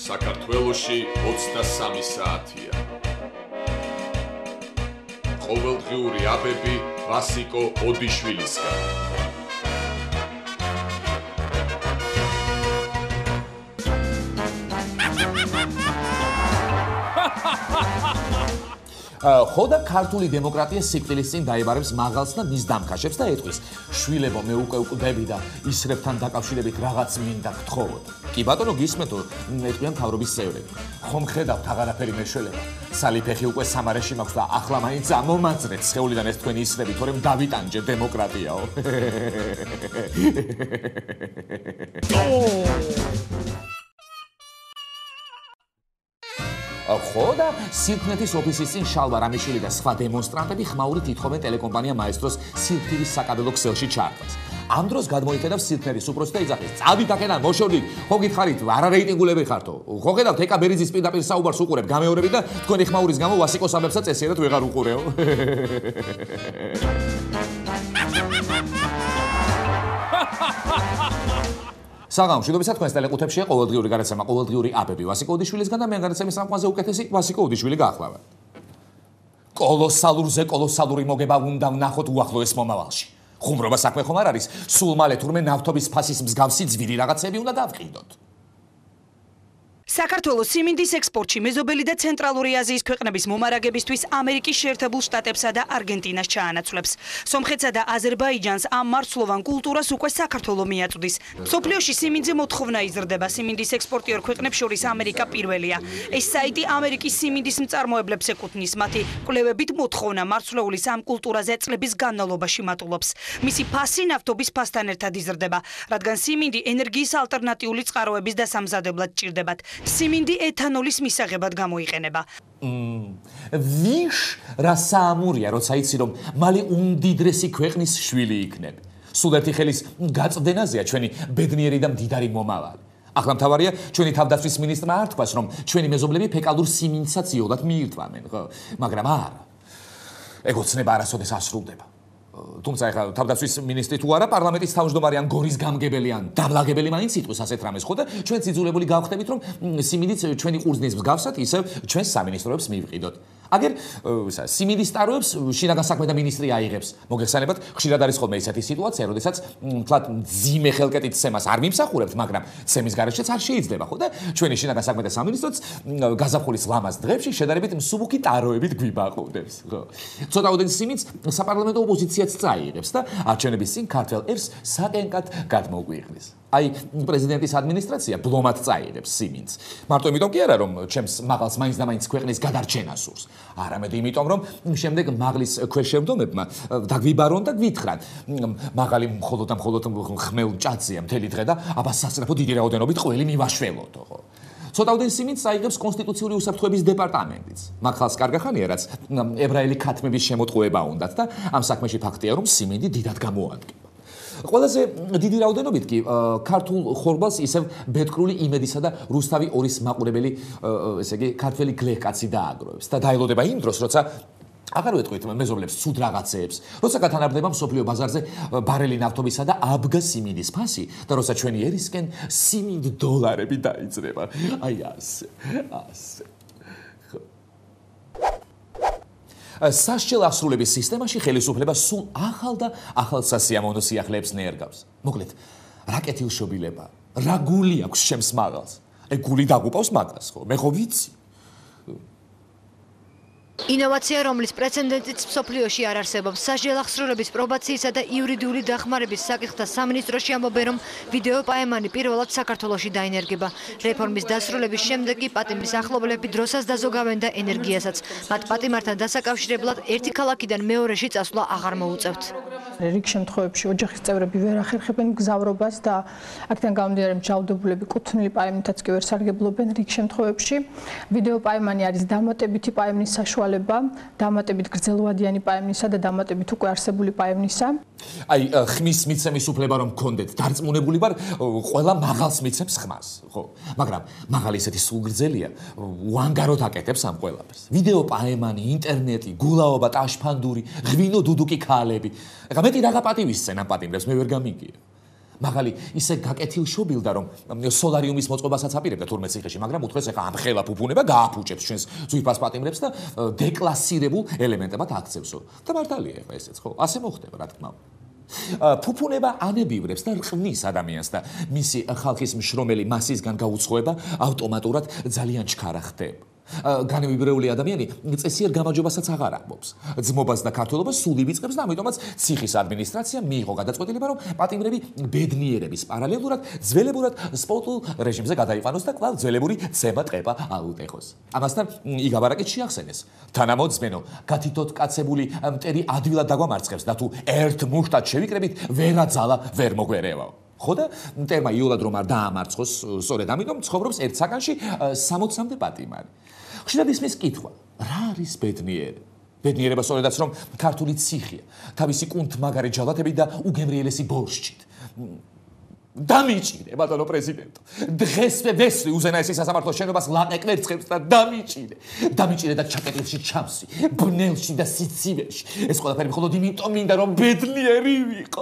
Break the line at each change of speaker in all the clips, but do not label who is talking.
საქართველოში 23 საათია. ყოველდღიური აბები ვასიკო ოდიშვილისგან.
ხოდა ქართული დემოკრატია სიკვდილის წინ დაიბარებს მაღალს და მის დამქაშებს და ეტყვის შვილებო მე უკვე ვკვდები და ისრებთან დაკავშირებით რაღაც მინდა გთხოვოთ. კი ბატონო გისმენთ ეტყვიან მთავრობის წევრები. ხომ ხედავთ აღარაფერი მეშველება. სალიფეხი უკვე სამარეში მაქვს და ახლა მაინც ამომაძრეთ სხეულიდან ეს თქვენი ისრები, თორემ დავიტანჯე დემოკრატიაო. ხოდა სირქმეთის ოფისის წინ შალვა რამიშვილი და სხვა დემონსტრანტები ხმაურით ითხოვენ ტელეკომპანია მაესტროს სირქმის საკაბელო ქსელში ჩართვას. ამ დროს გადმოიხედავს სირქმეთის უპროსი და იძახის: "წავით აქედან, მოშორდით, ხო გითხარით, არა რეიტინგულები ხართო. ხო ხედავთ, ეკა ბერიძის პირდაპირ საუბარს უყურებ გამეორებით და თქვენი ხმაურის გამო ვასიკოს ამებსაც წესიერად ვეღარ უყურეო." საღამო მშვიდობისა თქვენს ტელეკუთებშია ყოველდღიური გარეთსამა ყოველდღიური აბები ვასიკო ოდიშვილისგან და მე გარეთსამის სამყაროზე უკეთესი ვასიკო ოდიშვილი გაახლავთ. კოლოსალური მოგება უნდა ვნახოთ უახლოეს მომავალში. ხუმრობა საქმე ხომ არ არის, სულ მალე თურმე ნავთობის ფასის მსგავსი ძვირი რაღაცები უნდა დავყიდოთ.
საქართველოს სიმინდის ექსპორტში მეზობელი და ცენტრალური აზიის ქვეყნების მომარაგებისთვის ამერიკის შეერთებულ შტატებსა და არგენტინას ჩაანაცვლებს. სომხეთსა და აზერბაიჯანს ამ მარცვლოვან კულტურას უკვე საქართველო მიაწვდის. მსოფლიოში სიმინდზე მოთხოვნა იზრდება, სიმინდის ექსპორტიორ ქვეყნებს შორის ამერიკა პირველია. ეს საიტი ამერიკის სიმინდის მწარმოებლებს ეკუთვნის. მათი კვლევებით მოთხოვნა მარცვლეულის ამ კულტურაზე წლების განმავლობაში მატულობს. მისი ფასი ნავთობის ფასთან ერთად იზრდება, რადგან სიმინდი ენერგიის ალტერნატიული წყაროების დასამზადებლად ჭირდებათ. სიმინდი ეთანოლის მისაღებად გამოიყენება.
ვიშ რა საამურია, როცა იცი რომ მალე უმდიდრესი ქვეყნის შვილი იქნები. სულ ერთი ხელის გაწვდენაზეა ჩვენი ბედნიერი და მდიდარი მომავალი. ახლა მთავარია ჩვენი თავდაცვის მინისტრმა არ თქვას რომ ჩვენი მეზობლები ფეკალურ სიმინდსაც იოლად მიირთვამენ, ხო? მაგრამ არა. ეგ ოცნება არასოდეს ასრულდება. თუმცა ეხლა თავდაცვის მინისტრი თუ არა პარლამენტის თავმჯდომარე ან გორის გამგებელი ან დამლაგებელი მაინც იტყვის ასეთ რამეს, ხო და ჩვენ იძულებული გავხდებით რომ სიმინდიც ჩვენი ყურძნის მსგავსად ისევ ჩვენს სამინისტროებს მივყიდოთ. აგერ სიმინდის ტაროებს შინაგან საქმეთა მინისტრი აიღებს. მოგეხსენებათ, ხშირად არის ხოლმე ისეთი სიტუაცია, როდესაც თლათ ძიმე ხელკეტით ცემას არ მიმსახურებთ, მაგრამ ცემის გარეშეც არ შეიძლება, ხო და ჩვენი შინაგან საქმეთა სამინისტროც გაზაფხულის ლამაზ დღეებში შედარებით მსუბუქი ტაროებით გვიბაყუდებს, ხო. ცოტაოდენ სიმინდს საპარლამენტო ოპოზიციაც წაიღებს და არჩევნების წინ ქართველ ერს საკენკად გადმოგვიღვის. აი პრეზიდენტის ადმინისტრაცია ბლომად წაიღებს სიმინდს. მარტო იმიტომ კი არა რომ ჩემს მაღალს მაინც და მაინც ქვეყნის გადარჩენა სურს. არამედ იმიტომ რომ შემდეგ მაღლის ქვეშევრდომებმა დაგვიბარონ და გვითხრან. მაღალი მხოლოდ და მხოლოდ ხმელ ჭაცია მთელი დღე და აბა სასწრაფო დიდი რაოდენობით ყველი მივაშველოთ, ხო. ცოტაოდენ სიმინდს აიღებს კონსტიტუციური უსაფრთხოების დეპარტამენტიც. მაგ ხალხს კარგახანია, რაც ებრაელი ქათმების შემოტყუება უნდათ და ამ საქმეში ფაქტია რომ სიმინდი დიდად გამოადგება. ყველაზე დიდი რაოდენობით კი ქართულ ხორბალს ისევ ბეთქრული იმედისა და რუსთავი ორის მაყურებელი, ესე იგი, ქართველი გლეხკაცი დააგროვებს და დაელოდება იმ დროს, როცა აღარ ვეტყვით მეზობლებს ცუდ რაღაცეებს, როცა გათანაბრდება მსოფლიო ბაზარზე ბარელი ნავთობისა და აბგა სიმინდის ფასი და როცა ჩვენი ერისკენ სიმინდ დოლარები დაიძრება. აი ასე. სასჯელ ასრულების სისტემაში ხელისუფლება სულ ახალ და ახალ სასიამოვნო სიახლეებს ნერგავს. მოკლედ, რა კეთილშობილება, რა გული აქვს ჩემს მაღალს. ეგ გული დაგუპავს მაგას, ხო? მე ხო ვიცი.
ინოვაცია, რომლის პრეცედენტიც მსოფლიოში არ არსებობს. სასჯელ აღსრულების პრობაციისა და იურიდიული დახმარების საკითხთა სამინისტროში ამბობენ, რომ ვიდეო პაემანი პირველად საქართველოში დაინერგება. რეფორმის დასრულების შემდეგ კი პატიმრის ახლობლები დროსაც დაზოგავენ და ენერგიასაც. მათ პატიმართან დასაკავშირებლად ერთი ქალაქიდან მეორეში წასვლა აღარ მოუწევთ.
რიგ შემთხვევებში ოჯახის წევრები ვერ ახერხებენ გზავრობას და აქედან გამომდინარე ჯალდობულები კუთვნილი პაემნითაც კი ვერ სარგებლობენ. რიგ შემთხვევებში ვიდეო პაემანი არის დამატებითი პაემნის საშუალება, დამატებით გრძელვადიანი პაემნისა და დამატებით უკვე არსებული პაემნისა.
აი ხმის მიცემის უფლება რომ გქონდეთ, დარწმუნებული ვარ, ყველა მაღალს მიცემს ხმას, ხო? მაგრამ მაღალი ისეთი სულგრძელია, უანგაროდ აკეთებს ამ ყველაფერს. ვიდეო პაემანი, ინტერნეტი, გულაობა, ტაშფანდური, ღვინო დუდუკი ქალები. ეხლა მეტი რაღა პატივისცენ ამ პატიმრებს მე ვერ გამიგია. მაღალი ისე გაკეთილშობილდა, რომ სოლარიუმის მოწყობასაც აპირებდა თურმე ციხეში, მაგრამ უთხრეს ეხა ამ ხელა ფუფუნება გააფუჭებს ჩვენს ძვირფას პატიმრებს და დეკლასირებულ ელემენტებად აქცევსო. და მართალია ეხა ესეც, ხო? ასე მოხდება, რა თქმა უნდა. ფუფუნება ანებივრებს და რყნის ადამიანს და მისი ხალხის მშრომელი მასისგან გაუცხოება ავტომატურად ძალიან ჩქარა ხდება. განმებრეული ადამიანი წესიერ გამარჯვებასაც აღარ ამბობს. ძმობას და ქართველობას სულ ივიწყებს და ამიტომაც ციხის ადმინისტრაცია მიიღო გადაწყვეტილება, რომ პატიმრები ბედნიერების პარალელურად ძველებურად სპორტულ რეჟიმზე გადაიყვანოს და კვლავ ძველებური ცემა ტყეპა აუტეხოს. ამასთან იგავარაკით შეახსენეს. თანამოძმენო, გათითოთ კაცებული მტერი ადვილად დაგვამარცხებს და თუ ერთ მუშტად შევიკრებით, ვერაძალა ვერ მოგვერევაო. ხო და მტერმა იოლად რომ არ დაამარცხოს, სწორედ ამიტომ ცხოვრობს ერთ საგანში 60-მდე პატიმარი. ხშირად ისმის კითხვა, რა არის ბედნიერი? ბედნიერება სწორედაც რომ ქართული ციხია, თავისი კუნთმაგარი ჯალათებით და უგემრიელესი ბორშჩით. დამიჭირე, ბატონო პრეზიდენტო. დღესვე ვესვი უზენაესი სასამართლოს შენობას ლაყე კვერცხებს და დამიჭირე. დამიჭირე და ჩაკეტილში ჩამსვი, ბნელში და სიცივეში. ეს ყველაფერი მხოლოდ იმიტომ მინდა რომ ბედნიერი ვიყო.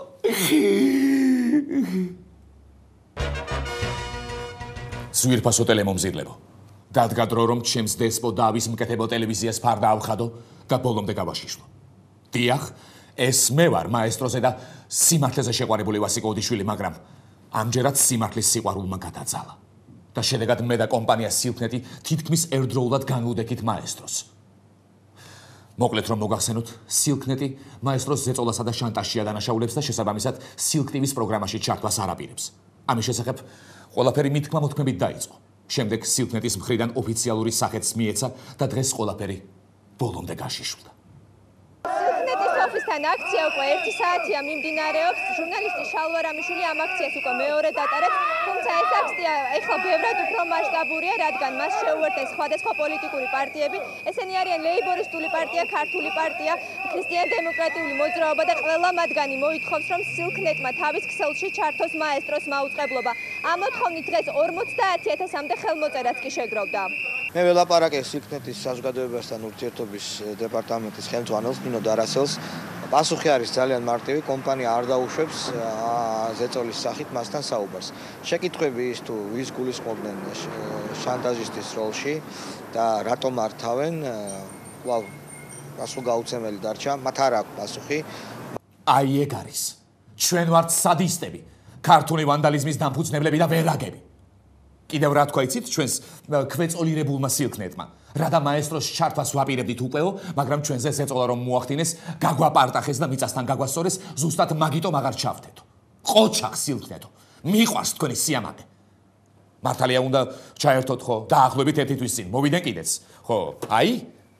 ძვირფასო ტელემომზირლებო. დადგა დრო რომ ჩემს დესპო დავის მკეთებელ ტელევიზიას ფარდა ავხადო და ბოლომდე გავაშიშვლო. დიახ, ეს მე ვარ მაესტროზე და სიმართლეზე შეყვარებული ვასიკო ოდიშვილი, მაგრამ ამჯერად სიმართლის სიყვარულმა გადაძალა. და შედეგად მე და კომპანია სილქნეტი თითქმის ერთდროულად განვუდექით მაესტროს. მოკლედ რომ მოგახსენოთ, სილქნეტი მაესტროს ზეწოლასა და შანტაჟში ადანაშაულებს და შესაბამისად სილკტივის პროგრამაში ჩართვას არ აპირებს. ამის შესახებ ყველაფერი მითქმა მოთქმებით დაიწყო. შემდეგ სილქნეტის მხრიდან ოფიციალური სახეც მიეცა და დღეს ყველაფერი ბოლომდე გაშიშვლდა.
სილქნეტის ოფისთან აქცია უკვე 1 საათია მიმდინარეობს. ჟურნალისტი შალვა რამიშვილი ამ აქციას უკვე მეორედ ატარებს, თუმცა ეს აქცია ეხლა ბევრად უფრო მასშტაბურია, რადგან მას შეუერთეს სხვადასხვა პოლიტიკური პარტიები. ესენი არიან ლეიბორისტული პარტია, ქართული პარტია, ქრისტიან-დემოკრატიული მოძრაობა და ყველა მათგანი მოითხოვს, რომ სილქნეტმა თავის ქსელში ჩართოს მაესტროს მაუწყებლობა. ამ მოთხოვნით დღეს 50,000-მდე ხელმოწერაც კი შეგროვდა.
მე ველაპარაკე სილქნეტის საზოგადოებასთან ურთიერთობის დეპარტამენტის ხელმძღვანელს ნინო დარასელს. პასუხი არის ძალიან მარტივი, კომპანია არ დაუშვებს ზეწოლის სახით მასთან საუბარს. შეკითხვები ის თუ ვის გულისხმობდნენ შანტაჟისტის როლში და რატომ არ თავენ, კვლავ პასუხგაუცემელი დარჩა, მათ არ აქვს პასუხი.
აი ეგ არის. ჩვენ ვართ სადისტები, ქართული ვანდალიზმის დამფუძნებლები და ვერაგები. კიდევ რა თქვა იცით ჩვენს ქვეწოლირებულმა სილქნეტმა? რადა მაესტროს ჩართვას ვაპირებდით უყეო, მაგრამ ჩვენზე ზეწოლა რომ მოახდინეს, გაგვაპარტახეს და მიწასთან გაგვასწორეს, ზუსტად მაგიტომ აღარ ჩავთეთო. ყოჩახ სილქნეტო, მიყვარს თქვენი სიამაყე. მართალია უნდა ჩაერთოთ ხო, დაახლოებით ერთთვის წინ, მოვიდენ კიდეც. ხო, აი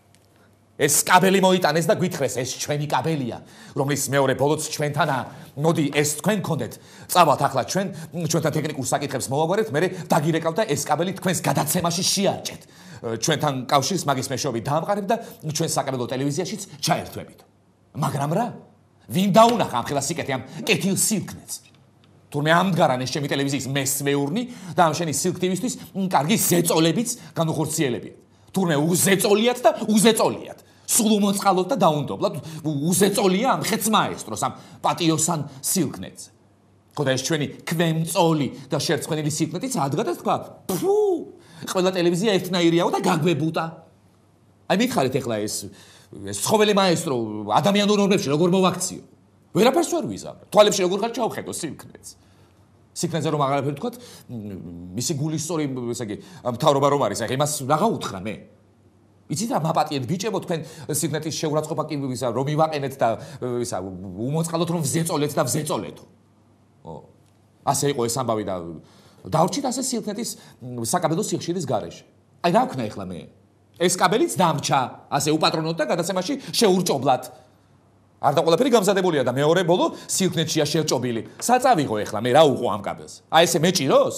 ეს კაბელი მოიტანეს და გვითხრეს, ეს ჩვენი კაბელია, რომლის მეორე ბოლოც ჩვენთანაა. მოდი, ეს თქვენ გქონდეთ. წავალთ ახლა ჩვენთან ტექნიკურ საკითხებს მოვაგვარეთ, მერე დაგირეკავთ და ეს კაბელი თქვენს გადაცემაში შეარჭეთ. ჩვენთან კავშირს მაგის მეშვეობით დაამყარებთ და ჩვენ საკაბელო ტელევიზიაშიც ჩაერთვებით. მაგრამ რა? ვინ დაუნახა ამ ხელა სიკეთე ამ კეთილ სილქნეტს? თურმე ამდღარან ეს ჩემი ტელევიზიის მესმეურნი და ამ შენი სილკტივისთვის კარგი ზეწოლებიც განუხორციელებიათ. თურმე უზეწოლიათ და უზეწოლიათ. სულ უმოწყალოთ და დაუნდობლად უზეწოლია ამ ხეც მაესტროს, ამ პატიოსან სილქნეტზე. ხო და ეს ჩვენი ქვემწოლი და შერწყმენილი სილქნეტიც ადგა და თქვა, ფუ, ყველა ტელევიზია ერთნაირიაო და გაგვებუტა. აი მითხარით ეხლა ეს ცხოველი მაესტრო ადამიანურ ნორმებში როგორ მოვაქციო? ვერაფერს ვერ ვიზამთრებ. თვალებში როგორ ხარ ჩავხედო სილქნეტს. სილქნეტზე რომ აღარაფერი თქვა, მისი გულის სწორი, ესე იგი, მთავრობა რომ არის, აი იმას რაღა უთხრა მე. იცით რა მაპატიეთ ბიჭებო თქვენ სილქნეტის შეურაცხყოფა კი ისა რომ ივაყენეთ და ისა უმოწყალოთ რომ ვზეწოლეთ და ვზეწოლეთო. ო. ასე იყო ეს ამბავი და დავრჩით ასე სილქნეტის საკაბელო სიხშირის გარეშე. აი რა ვქნა ეხლა მე? ეს კაბელიც დამჩა, ასე უპატრონოთ და გადაცემაში შეურჭობლად. არ და ყველაფერი გამზადებულია და მეორე ბოლო სილქნეტშია შევჭობილი. საწავიღო ეხლა მე რა უყო ამ კაბელს? აი ესე მეჭიროს?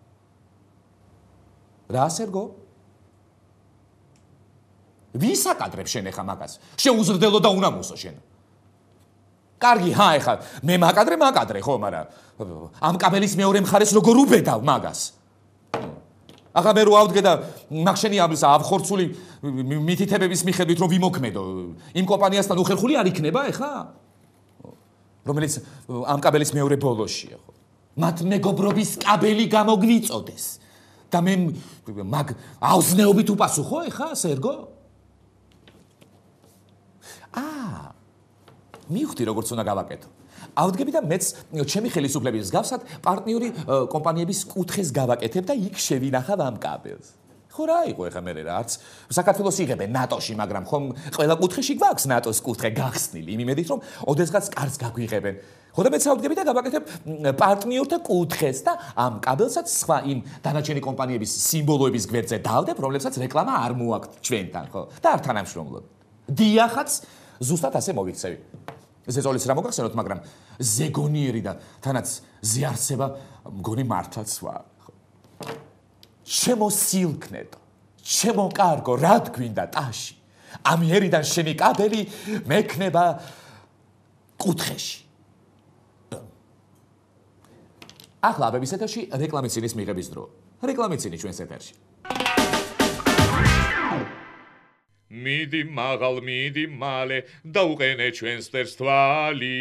რა სერგო? ვის აკადრებ შენ ეხა მაგას? შეუზრდელო და უნამოსო შენ. კარგი, ჰა ეხა მე მაკადრე ხო, მაგრამ ამ კაბელის მეორე მხარეს როგორ უბედავ მაგას? ახლა მე რო ავდგე და მაგ შენი აბლისა ავხორცული მითითებების მიხედვით რომ ვიმოქმედო, იმ კომპანიასთან უხერხული არ იქნება ეხლა? რომელიც ამ კაბელის მეორე ბოლოშია ხო. მათ მეგობრობის კაბელი გამოგვიწოდეს. და მე მაგ აუზნეობით უპასუხო ეხა, სერგო? მივხვდი როგორც უნდა გავაკეთო. ავდგები და მეც ჩემი ხელისუფლების მსგავსად პარტნიორი კომპანიების კუთხეს გავაკეთებ და იქ შევინახავ ამ კაბელს. ხო რა იყო ეხა მე რა არც საქართველოს იღებენ ნატოში, მაგრამ ხომ ყველა კუთხეში გვაქვს ნატოს კუთხე გახსნილი, იმ იმედით რომ ოდესღაც კარს გაგვიღებენ. ხო და მეც ავდგები და გავაკეთებ პარტნიორთა კუთხეს და ამ კაბელსაც სხვა იმ დანარჩენი კომპანიების სიმბოლოების გვერდზე დავდებ, რომლებსაც რეკლამა არ მოაქვთ ჩვენთან, ხო? და არ თანამშრომლობ. დიახაც ზუსტად ასე მოვიქცევი. ზეწოლის რა მოგახსენოთ, მაგრამ ზეგონიერი და თანაც ზეარსება მგონი მართლაც ვარ. ჩემო სილქნედო, ჩემო კარგო, რა გვინდა ტაში? ამიერიდან შენი კაბელი მექნება კუთხეში. ახლა აბების ეთერში რეკლამიცინის მიღების დრო. რეკლამიცინი ჩვენს ეთერში.
მიდი მაღალ, მიდი მალე, დაუყენე ჩვენს ფერს თვალი.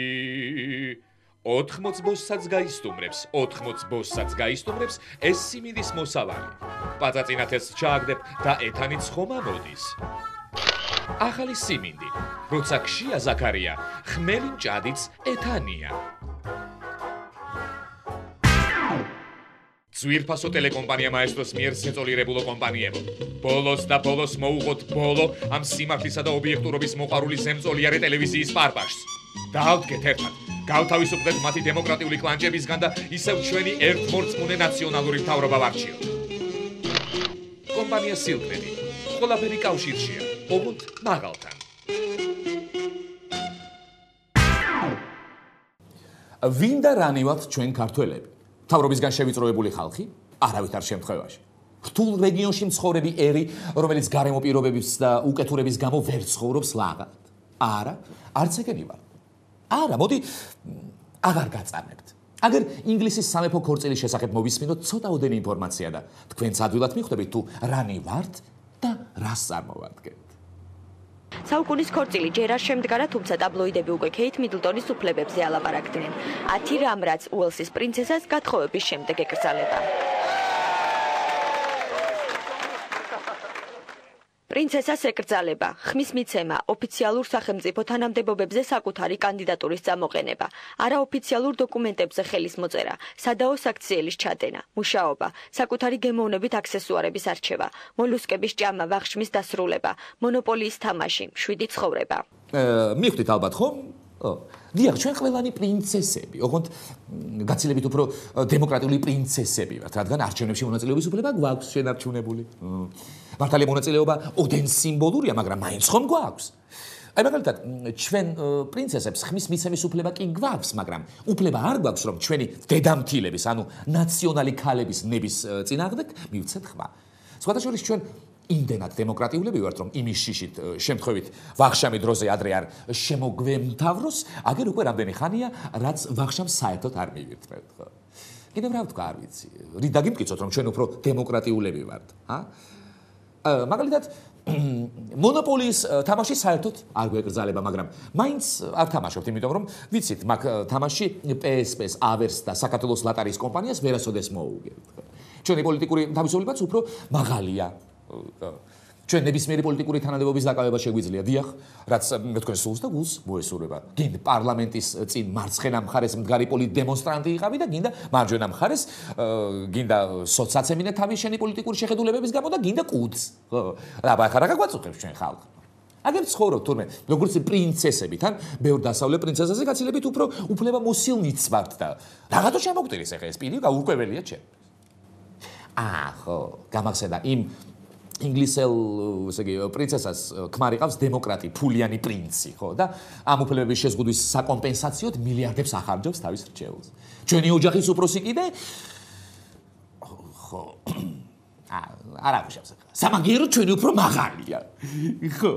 80 ბოსსაც გაისტუმრებს, 80 ბოსსაც გაისტუმრებს ეს სიმინდის მოსავალი. პაწაწინათელს ჩააგდებ და ეთანიც ხომ ამოდის. ახალი სიმინდი, როცა ქშია ზაქარია, ხმელი მჭადიც ეთანია. ძვირფასო ტელეკომპანია მაესტროს მიერ ზეწოლირებულო კომპანიებო. ბოლოს და ბოლოს მოუღოთ ბოლო ამ სიმართლისა და ობიექტურობის მოყვარული ზემწოლიარე ტელევიზიის პარპაშს. დაავდგეთ ერთად, გავთავისუფლდეთ მათი დემოკრატიული კლანჭებისგან და ისევ ჩვენი ერთმორწმუნე ნაციონალური მთავრობა ვარჩიოთ. კომპანია სილკნედი, ყველაფერი კავშირშია, ოღონდ მაღალთან.
ვინ და რანივად ჩვენ ქართველები? მთავრობისგან შევიწროებული ხალხი? არავითარ შემთხვევაში. რთულ რეგიონში მცხოვრები ერი, რომელიც გარემო პირობების და უკეთურების გამო ვერ ცხოვრობს ლაღად. არა, არც ეგენი ვარ. არა, მოდი აღარ გაწამებთ. აგერ ინგლისის სამეფო ქორწილის შესახებ მოვისმინოთ ცოტაოდენი ინფორმაცია და თქვენც ადვილად მიხვდებით თუ რანი ვართ და რას წარმოვადგენთ.
საუკუნის ქორწილი ჯერ არ შემდგარა, თუმცა ტაბლოიდები უკვე ქეით მიდლტონის უფლებებზე ალაპარაკდნენ. 10 რამ, რაც უელსის პრინცესას გათხოვების შემდეგ ეკრძალება. პრინცესას ეკრძალება, ხმის მიცემა, ოფიციალურ სახელმწიფო თანამდებობებზე საკუთარი კანდიდატურის წამოყენება, არაოფიციალურ დოკუმენტებზე ხელის მოწერა, სადაო საქციელის ჩადენა, მუშაობა, საკუთარი გემოვნებით აქსესუარების არჩევა, მოლუსკების ჭამა, ვახშმის დასრულება, მონოპოლიის თამაში, შვიდი ცხოვრება.
მივხვდით ალბათ ხომ? დიახ, ჩვენ ყველანი პრინცესები, ოღონდ გაცილებით უფრო დემოკრატიული პრინცესები ვართ, რადგან არჩევნებში მონაწილეობის უფლება გვაქვს შენარჩუნებული. მართალია მონაწილეობა ოდენ სიმბოლურია, მაგრამ მაინც ხომ გვაქვს. აი მაგალითად, ჩვენ პრინცესებს ხმის მიცემის უფლება კი გვაქვს, მაგრამ უფლება არ გვაქვს, რომ ჩვენი დედამთილების, ანუ ნაციონალი ქალების ნების წინააღმდეგ მივცეთ ხმა. სხვათა შორის ჩვენ იმდენად დემოკრატიულები ვართ, რომ იმის შიშით შემთხვევით ვახშამი დროზე ადრე არ შემოგვემთავროს, აგერ უკვე რამდენი ხანია, რაც ვახშამს საერთოდ არ მივირთმევთ, ხო? კიდევ რა ვთქვა, არ ვიცი. რით დაგიმტკიცოთ, რომ ჩვენ უფრო დემოკრატიულები ვართ, მაგალითად, მონოპოლიის თამაში საერთოდ არ გვეკრძალება, მაგრამ მაინც არ თამაშობთ, იმიტომ რომ ვიცით, მაგ თამაში PSP-ს, ავერს და საქართველოს ლატარიის კომპანიას ვერასოდეს მოუგებთ. ჩვენი პოლიტიკური თავისუფლებაც უფრო მაღალია. ჩვენ ნებისმიერი პოლიტიკური თანამდებობის დაკავება შეგვიძლია, დიახ, რაც თქვენ სულს და გულს მოესურვება. გინდა პარლამენტის წინ მარცხენა მხარეს მდგარი პოლიტდემონსტრანტი იყავი და გინდა მარჯვენა მხარეს გინდა სოცაცემინე თავის შენი პოლიტიკური შეხედულებების გამო და გინდა კუდს. ხო, აბა ხარ რა გვაწუხებს ჩვენ ხალხი. აგერ ცხოვრობ თურმე, როგორც პრინცესები, თან ბევრ დასავლე პრინცესაზე გაცილებით უფრო უფლება მოსილნიც ვართ და რაღაცა შემოგტირის ახლა ეს პირი გაურკვეველია ჩემ. ხო, გამახსენდა იმ ინგლისელ, ესე იგი, პრინცესას ქმარი ყავს დემოკრატი, ფულიანი პრინცი, ხო? და ამ უფლებების შეზღუდვის საკომპენსაციოდ მილიარდებს ახარჯავს თავის რჩეულს. ჩვენი ოჯახის უფროსი კიდე ხო. არ აღუშავს ახლა. სამაგიეროდ ჩვენი უფრო მაღალია. ხო.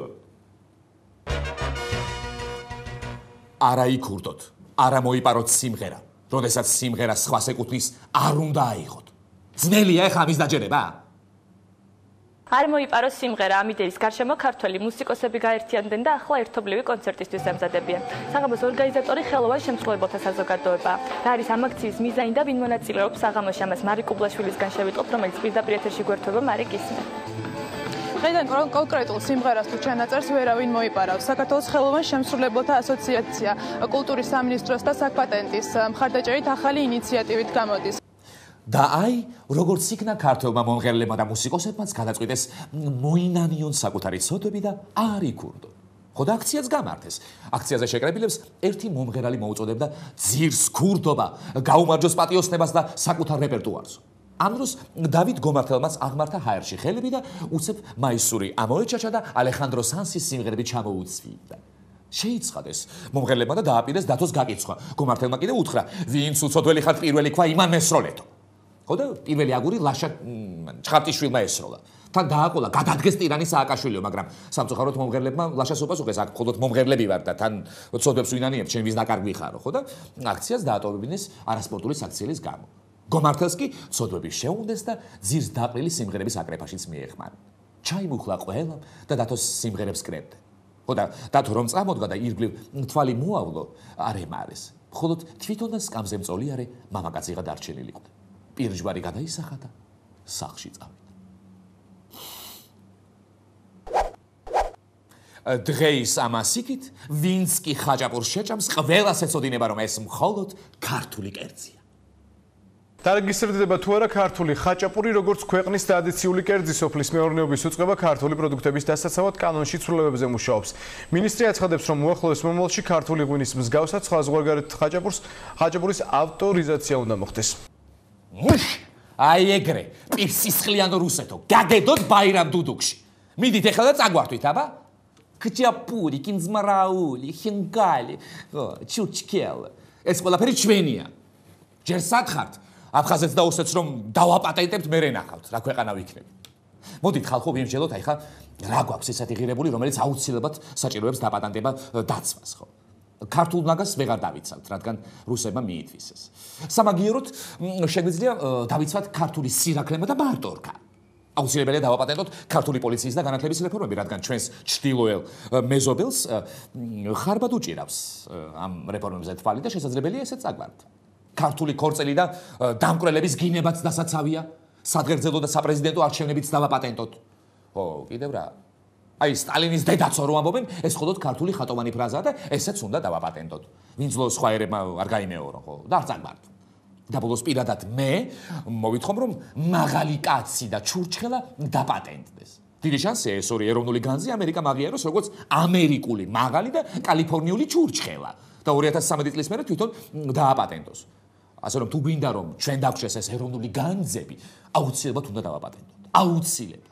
არა იქურდოთ, არა მოიპაროთ სიმღერა, როდესაც სიმღერა სხვას ეკუთვნის, არ უნდა აიღოთ. ძნელია ახლა ამის დაჯერება?
არ მოიპაროს სიმღერა ამიდეის გარშემო ქართველი მუსიკოსები გაერთიანდნენ და ახლა ერთობლივი კონცერტისთვის ემზადებიან. საღამოს ორგანიზატორი ხელოვან შემსრულებელთა საზოგადოება. რა არის ამ აქციის მიზანი და ვინ მონაწილეობს საღამოში ამას მარი კუბლაშვილისგან შევიტყობ, რომელიც პირდაპირ ეთერში გვერდება მარი გისმენ.
დღეიდან კონკრეტულ სიმღერას თუ ჩანაწერს ვერავინ მოიპარავს. საქართველოს ხელოვან შემსრულებელთა ასოციაცია კულტურის სამინისტროს და საკპატენტის მხარდაჭერით ახალი ინიციატივით გამოდის.
და აი, როგორც იქნა ქართველმა მომღერლებმა და მუსიკოსებმაც გადაწყვიტეს მოინანიონ საკუთარი ცოდვები და არ იქურდონ. ხო და აქციაც გამართეს. აქციაზე შეკრებილებს ერთი მომღერალი მოუწოდებდა ძირს ქურდობა, გაუმარჯოს პატიოსნებას და საკუთარ რეპერტუარს. ამ დროს დავით გომართელმაც აღმართა ჰაერში ხელები და უცებ მაისური ამოეჩაჩა და ალეხანდრო სანსის სიმღერები ჩამოუცვიდა. შეიცხადეს მომღერლებმა და დააპირეს დათოს გაკიცხვა. გომართელმა კიდე უთხრა, ვინც უცოდველი ხარ პირველი ქვა იმან მესროლეთო. ხო და პირველი აგური ლაშა ჩხარტიშვილმა ესროლა. თან დააყოლა, გადადგეს ტირანი სააკაშვილიო, მაგრამ სამწუხაროდ მომღერლებმა ლაშას უპასუხეს, აქ მხოლოდ მომღერლები ვარ და თან ცოდვებს ვინანიებ, ჩემ ვის დაკარგვი ხარო, ხო და აქციას დაატოვებინეს არასპორტული საქციელის გამო. გომართელს კი ცოდვები შეუნდეს და ძირს დაყრილი სიმღერების აკრეფაშიც მიეხმარა. ჩაიმუხლა ყველამ და დათოს სიმღერებს კრებდა. ხო და დათო რომ წამოდგა და ირგვლივ თვალი მოავლო, არ ემარეს. მხოლოდ თვითონ და სკამზე მწოლიარე მამაკაციღა დარჩენილიყო. პირჯვარი გადაისახა და სახლში წავიდა. დღეის ამასიკით, ვინც კი ხაჭაპურს შეჭამს, ყველას ეცოდინება, რომ ეს მხოლოდ ქართული კერძია.
დარეგისტრირდება თუ არა ქართული ხაჭაპური, როგორც ქვეყნის ტრადიციული კერძი, სოფლის მეურნეობის უწყება ქართული პროდუქტების დასაცავად კანონში ცვლილებებზე მუშაობს. მინისტრი აცხადებს, რომ უახლოეს მომავალში ქართული ღვინის მსგავსად სხვა ზღვარგარეთ ხაჭაპურის ავტორიზაცია უნდა მოხდეს.
აი ეგრე, პირსისხლიან რუსეთო, გაგედოთ ბაირამ დუდუქში. მიდით ეხლა და წაგვართვით, აბა? ხაჭაპური, კინძმარაული, ხინგალი, ჩურჩკელ. ეს ყველაფერი ჩვენია. ჯერ სათხართ, აფხაზეთს და ოსეთს რომ დავაპატენტებთ, მე რენახავთ, რა ქვეყანა ვიქნები. მოდით ხალხო ვიმსჯელოთ, აი ხა რა გვაქვს ესეთი ღირებული, რომელიც აუცილებლად საჭიროებს დაპატენტება დაცვას, ხო? ქართულ ნაგაზს ვეღარ დავიცავთ, რადგან რუსებმა მიითვისეს. სამაგიეროდ შეგვიძლია დავიცვათ ქართული სირაქლემა და მარტორქა. აუცილებელია დავაპატენტოთ ქართული პოლიციის და განათლების რეფორმები, რადგან ჩვენს ჩრდილოელ მეზობელს ხარბად უჭირავს ამ რეფორმებზე თვალი და შესაძლებელია ესეც წაგვართ. ქართული ქორწილი და დამკვრელების გინებაც დასაცავია, სადღერძელო და საპრეზიდენტო არჩევნებიც დავაპატენტოთ. ხო, კიდევ რა? აი სტალინის დედაცო რო ამბობენ, ეს მხოლოდ ქართული ხატოვანი ფრაზაა და ესეც უნდა დავაპატენტოთ. ვინც ლო სხვა ერებმა არ გაიმეორო, ხო? და არ წაგვართ. და ბოლოს პირადად მე მოვითხოვ რომ მაღალი კაცი და ჩურჩხელა დაპატენტდეს. დიდი შანსია ეს ორი ეროვნული განძი ამერიკა მაღიაროს როგორც ამერიკული მაღალი და კალიფორნიული ჩურჩხელა და 2013 წლის მერე თვითონ დააპატენტოს. ასე რომ თუ გვინდა რომ ჩვენ დაგვჭეს ეს ეროვნული განძები, აუცილებლად უნდა დავაპატენტოთ. აუცილებლად.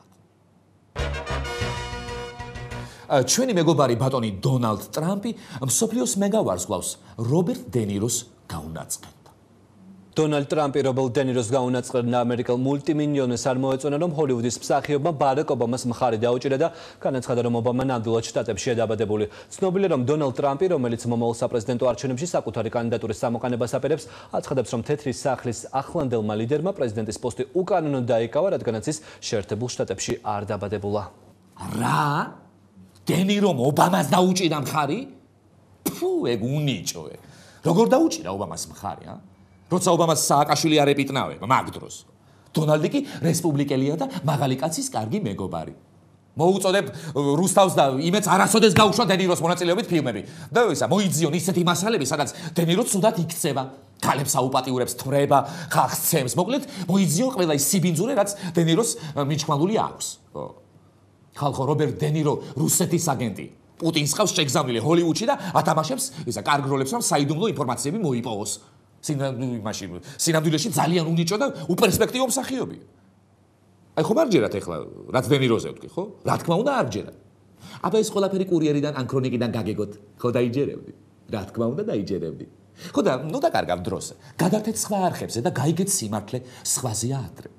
ჩვენი მეგობარი ბატონი დონალდ ტრამპი მსოფლიოს მეგავარს გავს რობერტ დენიროს გაუნაწყენდა.
დონალდ ტრამპი რობერტ დენიროს გაუნაწყენდა ამერიკელ მულტიმილიონერს არ მოეწონა, რომ ჰოლივუდის მსახიობმა ბარაკ ობამას მხარი დაუჭირა და განაცხადა, რომ ობამა ნამდვილად შტატებშია დაბადებული. ცნობილია, რომ დონალდ ტრამპი, რომელიც მომავალ საპრეზიდენტო არჩევნებში საკუთარი კანდიდატურის გამოყენებას აპირებს, აცხადებს, რომ თეთრი სახლის ახლანდელმა ლიდერმა პრეზიდენტის პოსტი უკანონოდ დაიკავა, რადგანაც ის შეერთებულ შტატებში არ დაბადებულა.
რა? დენირომ ობამას დაუჭირა მხარი? ფუ, ეგ უნიჭოე. როგორ დაუჭირა ობამას მხარი, ა? როცა ობამას სააკაშვილი არ ეპიტნავება მაგ დროს. დონალდი კი რესპუბლიკელია და მაღალი კაცის კარგი მეგობარი. მოუწოდებ რუსთავს და იმედს არასოდეს გაუშვა დენიროს მონაწილეობით ფილმები. და ისა მოიძიონ ისეთი მასალები, სადაც დენირო ცუდად იქცევა, ქალებს აუპატიურებს, თვრება, ხალხს ცემს. მოკლედ, მოიძიონ ყველა ის სიბინძურე, რაც დენიროს მიჩქმალური აქვს. ხალხო, რობერტ დენირო რუსეთის აგენტი. პუტინს ყავს შეგზავნილი ჰოლივუდში და ათამაშებს ისა კარგ როლებს, რომ საიდუმლო ინფორმაციები მოიპოვოს. სინამდვილეში ძალიან უნიჭო და უპერსპექტივო მსახიობია. აი ხომ არ ჯერათ ეხლა რაც დენიროზე ვთქვი, ხო? რა თქმა უნდა არ ჯერათ. აბა ეს ყველაფერი კურიერიდან ან ქრონიკიდან გაგეგოთ, ხო დაიჯერებდი? რა თქმა უნდა დაიჯერებდი. ხო და ნუ დაკარგავ დროს. გადართეთ სხვა არხებზე და გაიგეთ სიმართლე სხვაზე ადრე.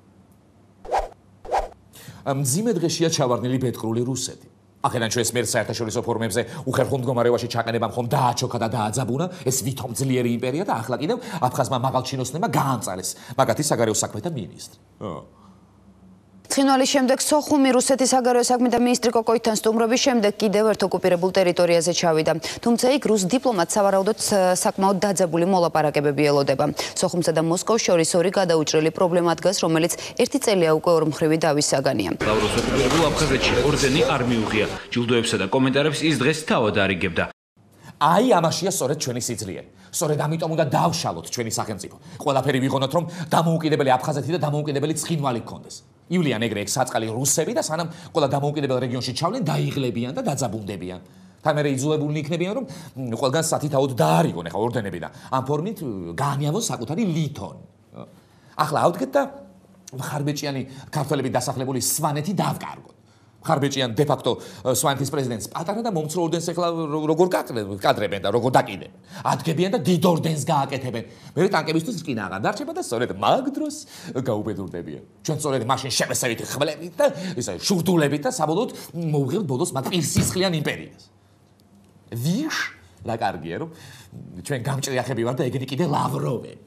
მძიმე დღეშია ჩავარდნილი ბედყრული რუსეთი. აქედან ჩვენს მიერ საერთაშორისო ფორუმებზე უხერხო მდგომარეობაში ჩაყენებამ ხომ დააჩოქა და დააძაბუნა ეს ვითომ ძლიერი იმპერია და ახლა კიდევ აფხაზმა მაღალჩინოსნებმა გაამწარეს მაგათი საგარეო საქმეთა მინისტრი.
ცხინვალის შემდეგ სოხუმი რუსეთის საგარეო საქმეთა მინისტრი კოკოითან სტუმრობის შემდეგ კიდევ ერთ ოკუპირებულ ტერიტორიაზე ჩავიდა. თუმცა იქ რუს დიპლომატს სავარაუდოდ საკმაოდ დაძაბული მოლაპარაკებები ელოდება. სოხუმსა და მოსკოვს შორის ორი გადაუჭრელი პრობლემა დგას, რომელიც ერთი წელია უკვე ორმხრივი დავის საგანია.
ლავროს ოკუპირებულ აფხაზეთში ორდენი არ მიუღია. ჯილდოებსა და კომენტარებს ის დღეს თავად არიგებდა.
აი ამაშია სწორედ ჩვენი სიძლიერე. სწორედ ამიტომ უნდა დავშალოთ ჩვენი სახელმწიფო. ყველაფერი ვიღონოთ, რომ დამოუკიდებელი აფხაზეთი და დამოუკიდებელი ცხინვალი გქონდეს. ივლიან ეგრე ეგ საწყალი რუსები და სანამ ყველა დამოუკიდებელ რეგიონში ჩავლენ, დაიღლებიან და დაძაბუნდებიან. თან მერე იძულებულნი იქნებიან, რომ ყველგან სათითაოდ დაარიგონ ახლა ორდენები და ამ ფორმით გაანიავონ საკუთარი ლითონი. ახლა ავდგეთ და მხარბეჭიანი ქართველები დასახლებული სვანეთი დავკარგოთ. მხარბეჭიან de facto სვანეთის პრეზიდენტს პატარა და მომცრო ორდენს ახლა როგორ კადრებენ და როგორ დაკიდებენ. ადგებიან და დიდ ორდენს გააკეთებენ. მე ტანკებისთვის რკინა აღარ დარჩება და სწორედ მაგ დროს გაუბედურდებიან. ჩვენ სწორედ მაშინ შემესევით ხმლებით და ისე შურდულებით და საბოლოოდ მოუღებთ ბოლოს მაგ პირსისხლიან იმპერიას. ვიშ რა კარგია რომ ჩვენ გამჭრიახები ვარ და ეგენი კიდე ლავროვები.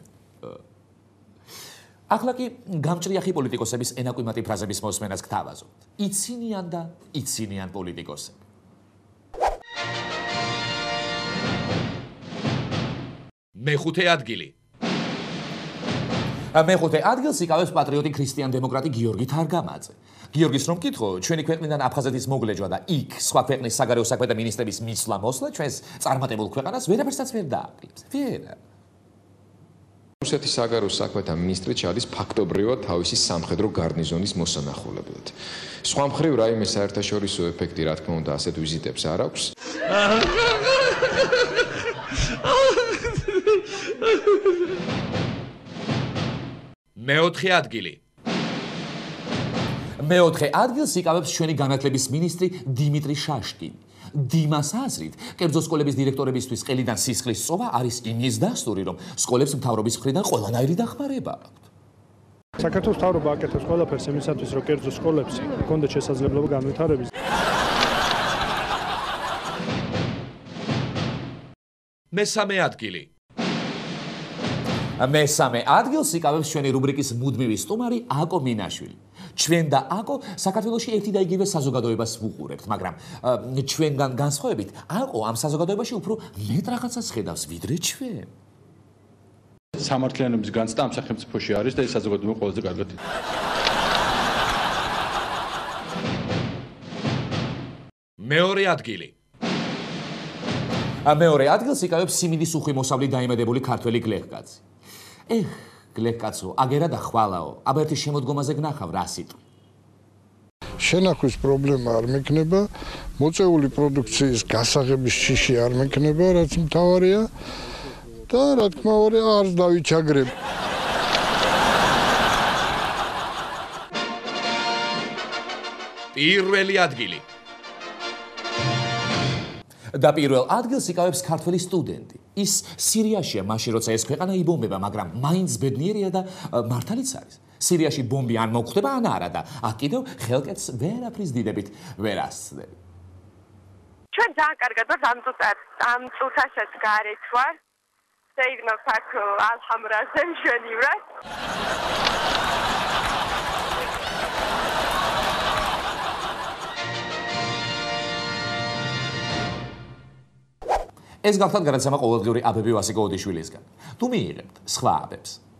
ახლა კი გამჭრიახი პოლიტიკოსების ენაკვიმატი ფრაზების მოსმენას გთავაზობთ. იცინიან და იცინიან პოლიტიკოსები.
მეხუთე ადგილი.
მეხუთე ადგილს იკავებს პატრიოტი ქრისტიან-დემოკრატი გიორგი თარგამაძე. გიორგის რომ მკითხო, ჩვენი ქვეყნიდან აფხაზეთის მოგლეჯვა და იქ სხვა ქვეყნის საგარეო საქმეთა მინისტრების მისვლა-მოსვლა ჩვენს წარმატებულ ქვეყანას ვერაფერსაც ვერ დააკლებს. ვერა.
რუსეთის საგარეო საქმეთა მინისტრი ჩადის ფაქტობრივად თავისი სამხედრო გარნიზონის მოსანახულებლად. სხვა მხრივ რაიმე საერთაშორისო ეფექტი, რა თქმა უნდა, ასეთ ვიზიტებს არ აქვს.
მეოთხე ადგილი.
მეოთხე ადგილს იკავებს ჩვენი განათლების მინისტრი დიმიტრი შაშკინი. დიმას აზრით, კერძო სკოლების დირექტორებისთვის ყელიდან სისხლის სწოვა არის იმის დასტური, რომ სკოლებს მთავრობის მხრიდან ყველანაირი დახმარება აქვთ.
საქართველოს მთავრობა აკეთებს ყველაფერს იმისათვის, რომ კერძო სკოლებს ჰქონდეთ შესაძლებლობა განვითარების.
მესამე ადგილი.
მესამე ადგილს იკავებს ჩვენი რუბრიკის მუდმივი სტუმარი აკო მინაშვილი. ჩვენ და აკო საქართველოში ერთი და იგივე საზოგადოებას ვუყურებთ, მაგრამ ჩვენგან განსხვავებით, აკო ამ საზოგადოებაში უფრო მეტ რაღაცას ხედავს, ვიდრე ჩვენ.
სამართლიანობის განცდა ამ სახელმწიფოში არის და ეს საზოგადოება ყველაზე კარგად.
მეორე ადგილი.
მეორე ადგილს იკავებს სიმინდის უხვი დაიმედებული ქართველი გლეხკაცი. გლეხკაცო, აგერა და ხვალაო, აბა ერთი შემოდგომაზე გნახავ რა სიტყვი.
შენახვის პრობლემა არ მექნება, მოწეული პროდუქციის გასაღების შიში არ მექნება, რაც მთავარია და რა თქმა უნდა არც დავიჩაგრებ.
პირველი ადგილი.
და პირველ ადგილს იკავებს ქართველი სტუდენტი. ის სირიაშია მაშინ როცა ეს ქვეყანა იბომბება, მაგრამ მაინც ბედნიერია და მართალიც არის. სირიაში ბომბი ან მოხვდება ან არა და აქ კიდევ ხელკეთს ვერაფრის დიდებით ვერ ასწრებ.
ჩვენ ძალიან კარგად ვართ ამ წუთაშიც გარეთ ვარ. შეიგნოთ აქ ალჰამრაზე მშვენივრად.
ეს გახლავთ გადაცემა ყოველდღიური აბები ვასიკო ოდიშვილისგან. თუ მიიღებთ სხვა აბებს